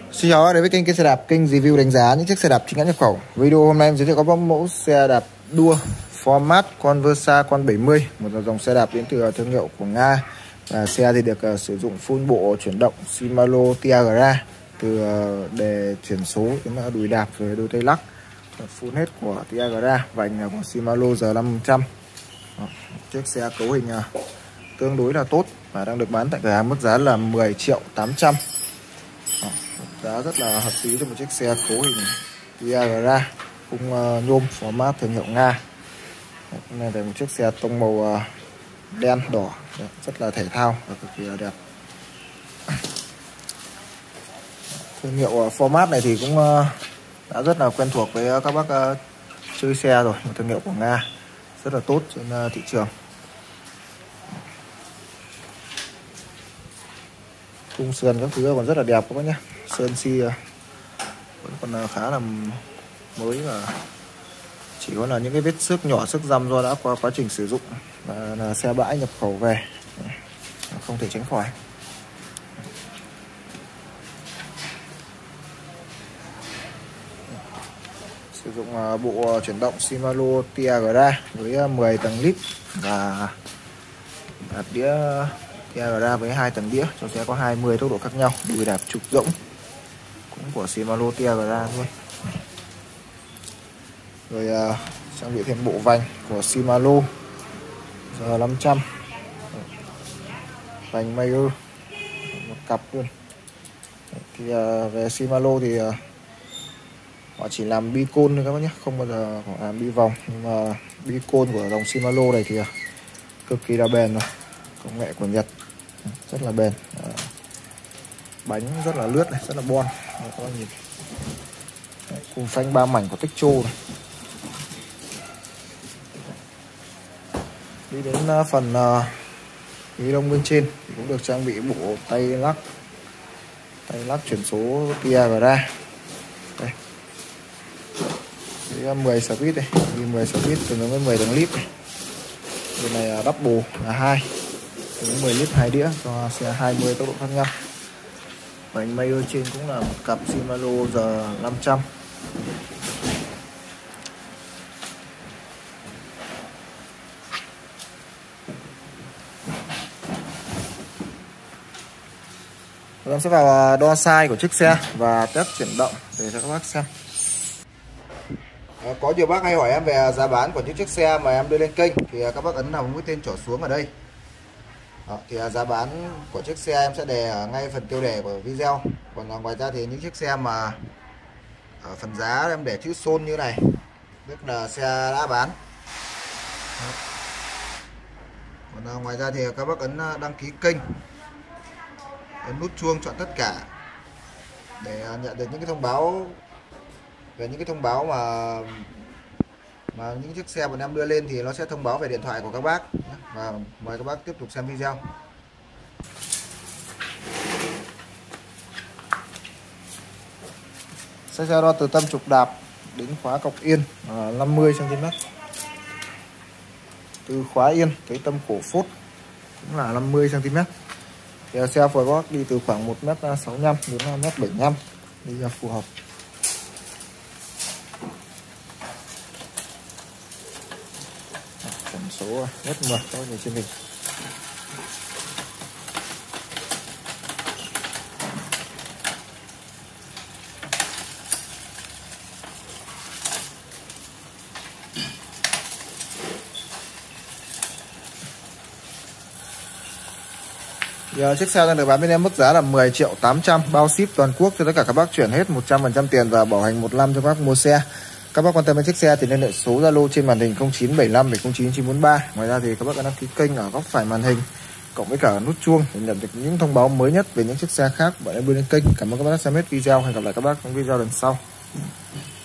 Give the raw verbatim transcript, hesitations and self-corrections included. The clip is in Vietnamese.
Xin chào các bạn đến với kênh, kênh xe đạp, kênh review đánh giá những chiếc xe đạp chính hãng nhập khẩu. Video hôm nay em giới thiệu các mẫu xe đạp đua Format Conversa Con bảy mươi, một dòng xe đạp đến từ thương hiệu của Nga. Và xe thì được uh, sử dụng full bộ chuyển động Shimano Tiagra, từ uh, đề chuyển số đến uh, đùi đạp rồi đôi tay lắc, full hết của Tiagra, vành là của Shimano R năm trăm. Chiếc xe cấu hình uh, tương đối là tốt và đang được bán tại cửa hàng mức giá là mười triệu tám trăm. Giá rất là hợp lý cho một chiếc xe cấu hình Tiagra khung uh, nhôm format thương hiệu Nga. Đây là một chiếc xe tông màu uh, đen đỏ, rất là thể thao và cực kỳ là đẹp. Thương hiệu uh, format này thì cũng uh, đã rất là quen thuộc với uh, các bác uh, chơi xe rồi, một thương hiệu của Nga rất là tốt trên uh, thị trường. Khung sườn các thứ còn rất là đẹp các bác nhé. Sơn xi vẫn còn khá là mới và chỉ có là những cái vết xước nhỏ, xước răm do đã qua quá trình sử dụng và là xe bãi nhập khẩu về, không thể tránh khỏi. Sử dụng bộ chuyển động Shimano Tiagra với mười tầng lip và hạt đĩa Tiagra với hai tầng đĩa, cho xe có hai mươi tốc độ khác nhau, đùi đạp trục rỗng cũng của Shimano Tiagra thôi. Rồi uh, trang bị thêm bộ vành của Shimano R năm trăm, vành Mayer một cặp luôn. Thì uh, về Shimano thì uh, họ chỉ làm bi côn thôi các bác nhé, không bao giờ họ làm bi vòng, nhưng mà bi côn của dòng Shimano này thì uh, cực kỳ là bền rồi, công nghệ của Nhật rất là bền. À, bánh rất là lướt này, rất là bon. Đây, các bạn nhìn. Cùng phanh ba mảnh của Techo này. Đi đến uh, phần uh, ghi đông bên trên thì cũng được trang bị bộ tay lắc, tay lắc chuyển số Tiagra. Đây. Đây mười speed này, ghi mười speed tương ứng với mười tầng lip này. Bên này uh, double là hai, mười lít hai đĩa cho xe hai mươi tốc độ khác nhau. Vành Mayer trên cũng là một cặp Shimano R năm trăm. Em sẽ vào đo size của chiếc xe và test chuyển động để cho các bác xem. Có nhiều bác hay hỏi em về giá bán của những chiếc xe mà em đưa lên kênh thì các bác ấn vào mũi tên trỏ xuống ở đây. Đó, thì giá bán của chiếc xe em sẽ đề ở ngay phần tiêu đề của video. Còn ngoài ra thì những chiếc xe mà ở phần giá em để chữ Son như này, tức là xe đã bán. Đó. Còn ngoài ra thì các bác ấn đăng ký kênh, ấn nút chuông chọn tất cả để nhận được những cái thông báo về những cái thông báo mà mà những chiếc xe bọn em đưa lên thì nó sẽ thông báo về điện thoại của các bác. Và mời các bác tiếp tục xem video. Xe xe đo từ tâm trục đạp đến khóa cọc yên là năm mươi xăng ti mét, từ khóa yên tới tâm cổ phốt cũng là năm mươi xăng ti mét. Thì xe phối bác đi từ khoảng một mét sáu mươi lăm đến một mét bảy mươi lăm đi là phù hợp. Tổng số rất mượt các bạn nhìn trên hình. Giờ chiếc xe đang được bán bên em mức giá là mười triệu tám trăm, bao ship toàn quốc cho tất cả các bác, chuyển hết một trăm phần trăm tiền và bảo hành một năm cho các bác mua xe. Các bác quan tâm đến chiếc xe thì liên hệ số Zalo trên màn hình không chín bảy lăm bảy không chín chín bốn ba. Ngoài ra thì các bác đăng ký kênh ở góc phải màn hình cộng với cả nút chuông để nhận được những thông báo mới nhất về những chiếc xe khác bọn em đưa lên kênh. Cảm ơn các bác đã xem hết video. Hẹn gặp lại các bác trong video lần sau.